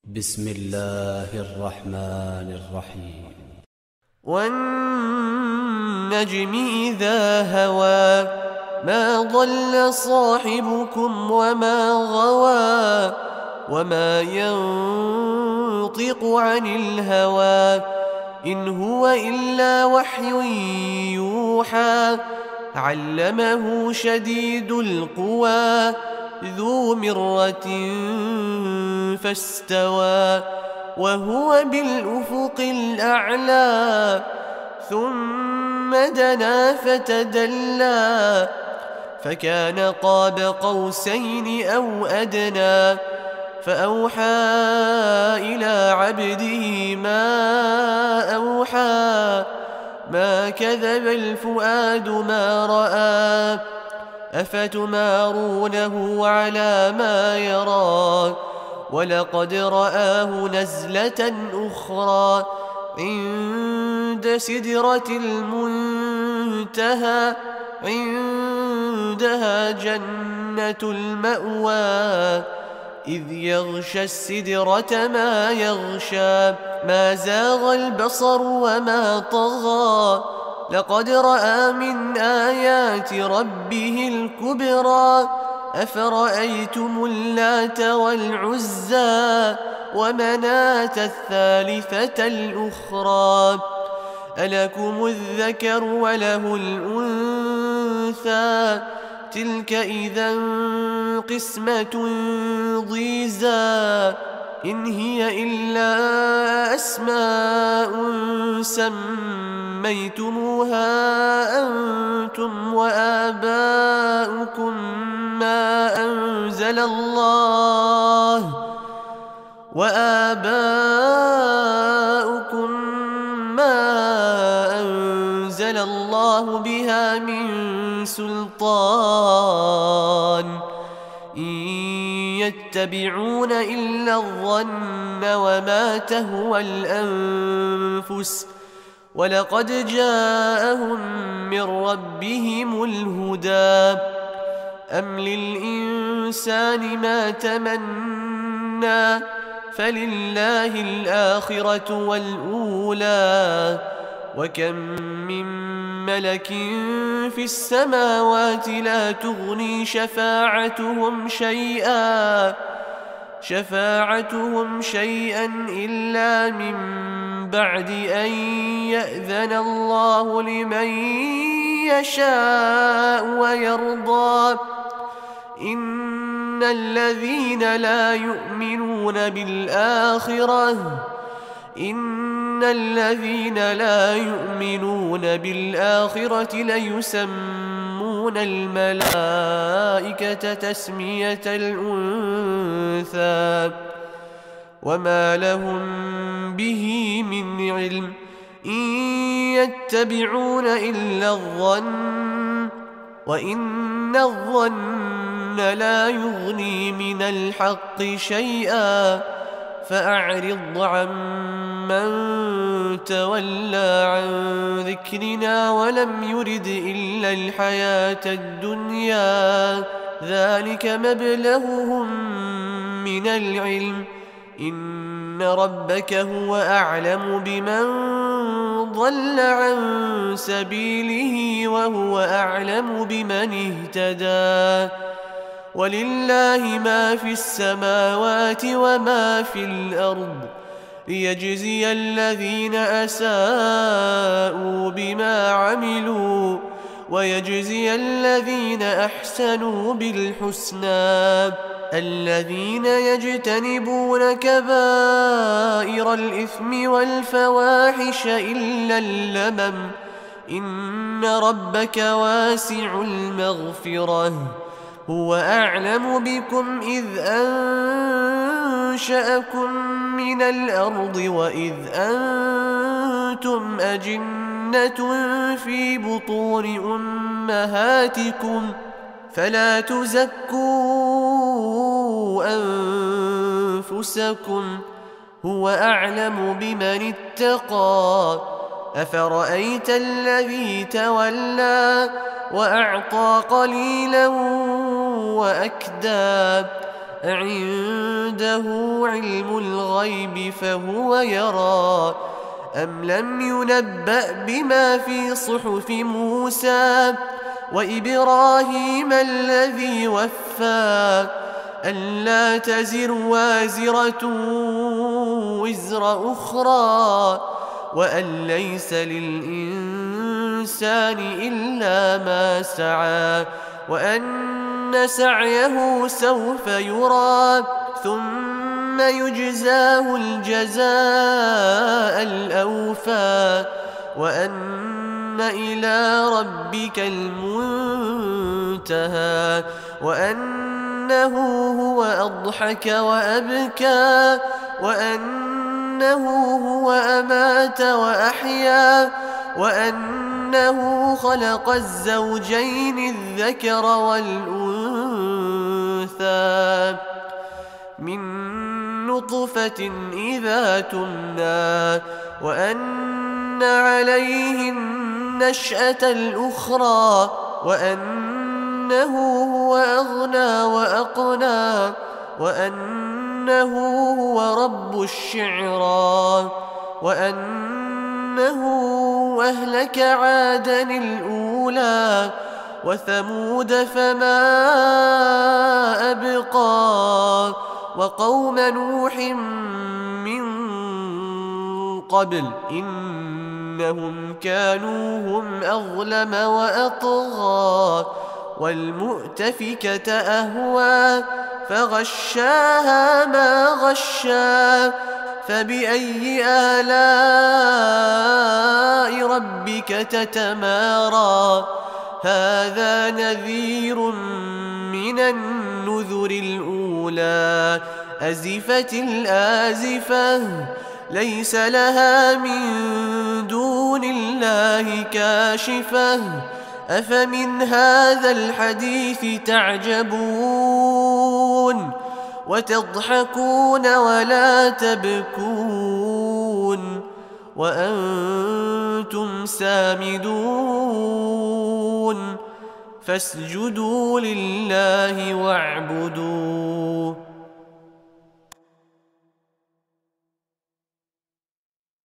بسم الله الرحمن الرحيم. والنجم إذا هوى ما ضل صاحبكم وما غوى وما ينطق عن الهوى إن هو إلا وحي يوحى علمه شديد القوى ذو مرة فاستوى وهو بالأفق الأعلى ثم دنا فتدلى فكان قاب قوسين أو أدنى فأوحى إلى عبده ما أوحى ما كذب الفؤاد ما رأى أفتمارونه على ما يرى ولقد رآه نزلة أخرى عند سدرة المنتهى عندها جنة المأوى إذ يغشى السدرة ما يغشى ما زاغ البصر وما طغى لقد رأى من آيات ربه الكبرى أفرأيتم اللات والعزى ومناة الثالثة الأخرى ألكم الذكر وله الأنثى تلك إذا قسمة ضيزى إن هي إلا أسماء سميتموها أنتم وآباؤكم ما أنزل الله بها من سلطان إن يتبعون إلا الظن وما تهوى الأنفس ولقد جاءهم من ربهم الهدى أم للإنسان ما تمنى فلله الآخرة والأولى وكم من ملك في السماوات لا تغني شفاعتهم شيئا إلا من بعد أن يأذن الله لمن يشاء ويرضى إن الذين لا يؤمنون بالآخرة ليسمون الملائكة تسمية الأنثى وما لهم به من علم إن يتبعون إلا الظن وإن الظن لا يغني من الحق شيئا فأعرض عمن تولى عن ذكرنا ولم يرد إلا الحياة الدنيا ذلك مبلغهم من العلم إن ربك هو أعلم بمن ضل عن سبيله وهو أعلم بمن اهتدى ولله ما في السماوات وما في الأرض ليجزي الذين أساءوا بما عملوا ويجزي الذين أحسنوا بالحسنى الذين يجتنبون كبائر الإثم والفواحش إلا اللمم إن ربك واسع المغفرة هو أعلم بكم إذ أنشأكم من الأرض وإذ أنتم أجنة في بطون أمهاتكم فلا تزكوا أنفسكم هو أعلم بمن اتقى أفرأيت الذي تولى وأعطى قليلا وأكدى أعنده علم الغيب فهو يرى أم لم ينبأ بما في صحف موسى وإبراهيم الذي وفى ألا تزر وازرة وزر أخرى وأن ليس للإنسان إلا ما سعى وأن سعيه سوف يرى ثم يجزاه الجزاء الأوفى وأن إلى ربك المنتهى وأنه هو أضحك وأبكى وأنه هو أمات وأحيا وأنه خلق الزوجين الذكر والأنثى من نطفة إذا تمنى وأن عليه النشأة الأخرى وأنه هو أغنى وأقنى وأنه هو رب الشعرى وأنه أهلك عادا الأولى وثمود فما أبقى وقوم نوح من قبل إنهم كانوا هم أظلم وأطغى والمؤتفكة أهوى فغشاها ما غشى فبأي آلاء ربك تتمارى هذا نذير من النذر الأولى أزفت الآزفة ليس لها من دون الله كاشفة أفمن هذا الحديث تعجبون وتضحكون ولا تبكون وأنتم سامدون فاسجدوا لله واعبدوا